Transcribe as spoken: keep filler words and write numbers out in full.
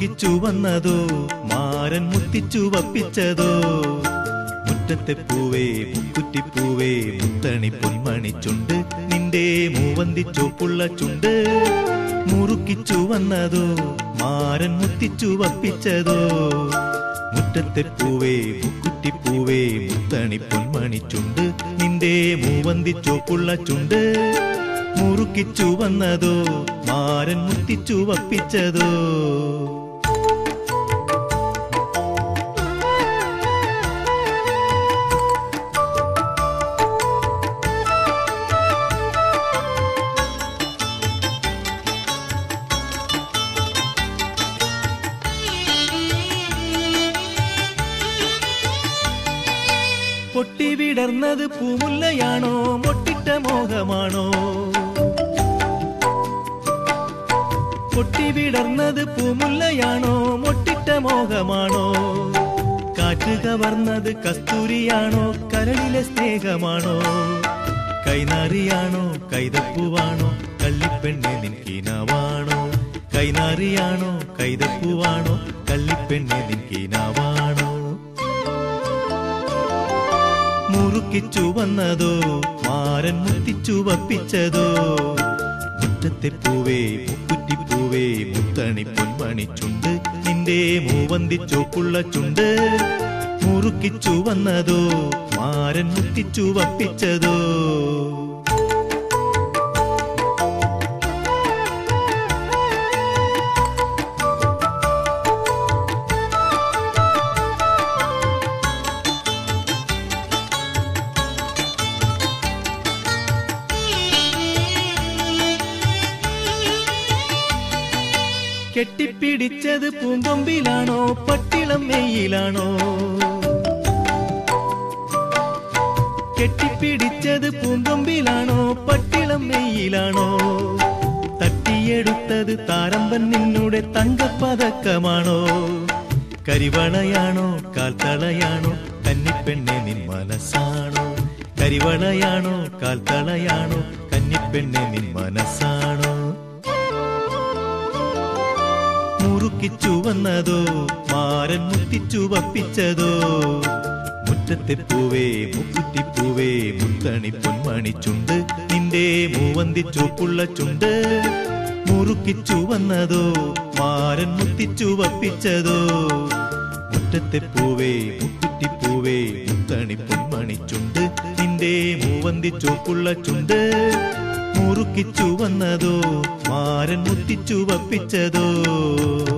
മുറുക്കിച്ചു വന്നതോ മാരൻ മുത്തിച്ചു വപ്പിച്ചതോ മുറ്റത്തെ പൂവേ മുക്കുറ്റിപ്പൂവേ മുത്തണി പൊന്മണി ചുണ്ട് നിന്റെ മൂവന്തി ചോപ്പുള്ള ചുണ്ട് മുറുക്കിച്ചു വന്നതോ മാരൻ മുത്തിച്ചു വപ്പിച്ചതോ മുറ്റത്തെ പൂവേ മുക്കുറ്റിപ്പൂവേ മുത്തണി പൊന്മണി ചുണ്ട് നിന്റെ മൂവന്തി ചോപ്പുള്ള ചുണ്ട് മുറുക്കിച്ചു വന്നതോ മാരൻ മുത്തിച്ചു വപ്പിച്ചതോ പൊട്ടി വിടർന്നത് പൂമുല്ലയാണോ മൊട്ടിട്ട മോഹമാണോ പൊട്ടി വിടർന്നത് പൂമുല്ലയാണോ മൊട്ടിട്ട മോഹമാണോ കാറ്റ് കവർന്നത് കസ്തൂരിയാണോ കരളിലെ സ്നേഹമാണോ കൈനാറിയാണോ കൈതപ്പൂവാണോ കള്ളിപ്പെണ്ണെ നിൻകീനാവാണോ കൈനാറിയാണോ കൈതപ്പൂവാണോ കള്ളിപ്പെണ്ണെ നിൻകീനാവാണോ മുറുക്കിച്ചു വന്നതോ മാരൻ മുത്തിച്ചു വപ്പിച്ചതോ മുറ്റത്തെ പൂവേ മുക്കുറ്റിപ്പൂവേ മുത്തണി പൊന്മണി ചുണ്ട് നിന്റെ മൂവന്തി ചോപ്പുള്ള ചുണ്ട് മുറുക്കിച്ചു വന്നതോ മാരൻ മുത്തിച്ചു വപ്പിച്ചതോ കെട്ടിപ്പിടിച്ചത് പൂങ്കൊമ്പിലാണോ പട്ടിളം മെയ്യിലാണോ കെട്ടിപ്പിടിച്ചത് പൂങ്കൊമ്പിലാണോ പട്ടിളം മെയ്യിലാണോ തട്ടിയെടുത്തത് താരമ്പൻ നിന്നുടെ തങ്കപ്പതക്കമാണോ കരിവളയാണോ കാൽത്തളയാണോ കന്നിപ്പെണ്ണെ നിൻ മനസ്സാണോ കരിവളയാണോ കാൽത്തളയാണോ കന്നിപ്പെണ്ണെ നിൻ മനസ്സാണോ മുറുക്കിച്ചു വന്നതോ മാരൻ മുത്തിച്ചു വപ്പിച്ചതോ മുറ്റത്തെ പൂവേ മുക്കുറ്റിപ്പൂവേ മുത്തണി പൊന്മണി ചുണ്ട് നിന്റെ മൂവന്തി ചോപ്പുള്ള ചുണ്ട് മുറുക്കിച്ചു വന്നതോ മാരൻ മുത്തിച്ചു വപ്പിച്ചതോ മുറ്റത്തെ പൂവേ മുക്കുറ്റിപ്പൂവേ മുത്തണി പൊന്മണി ചുണ്ട് നിന്റെ മൂവന്തി ചോപ്പുള്ള ചുണ്ട് മുറുക്കിച്ചു വന്നതോ മാരൻ മുത്തിച്ചു വപ്പിച്ചതോ